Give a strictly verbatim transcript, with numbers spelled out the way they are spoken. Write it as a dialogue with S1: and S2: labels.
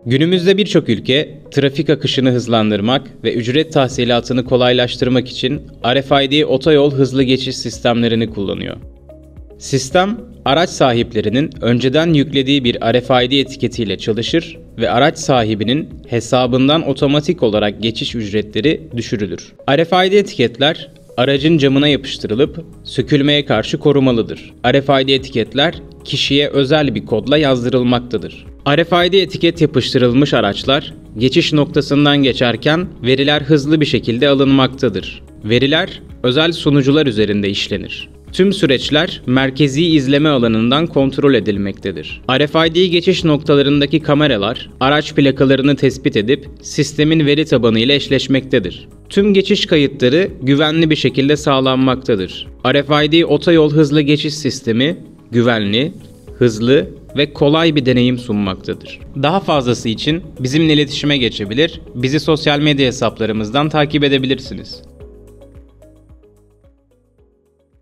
S1: Günümüzde birçok ülke trafik akışını hızlandırmak ve ücret tahsilatını kolaylaştırmak için R F I D otoyol hızlı geçiş sistemlerini kullanıyor. Sistem, araç sahiplerinin önceden yüklediği bir R F I D etiketiyle çalışır ve araç sahibinin hesabından otomatik olarak geçiş ücretleri düşürülür. R F I D etiketler aracın camına yapıştırılıp sökülmeye karşı korumalıdır. R F I D etiketler kişiye özel bir kodla yazdırılmaktadır. R F I D etiket yapıştırılmış araçlar geçiş noktasından geçerken veriler hızlı bir şekilde alınmaktadır. Veriler özel sunucular üzerinde işlenir. Tüm süreçler merkezi izleme alanından kontrol edilmektedir. R F I D geçiş noktalarındaki kameralar araç plakalarını tespit edip sistemin veri tabanı ile eşleşmektedir. Tüm geçiş kayıtları güvenli bir şekilde sağlanmaktadır. R F I D otoyol hızlı geçiş sistemi güvenli, hızlı ve kolay bir deneyim sunmaktadır. Daha fazlası için bizimle iletişime geçebilir, bizi sosyal medya hesaplarımızdan takip edebilirsiniz.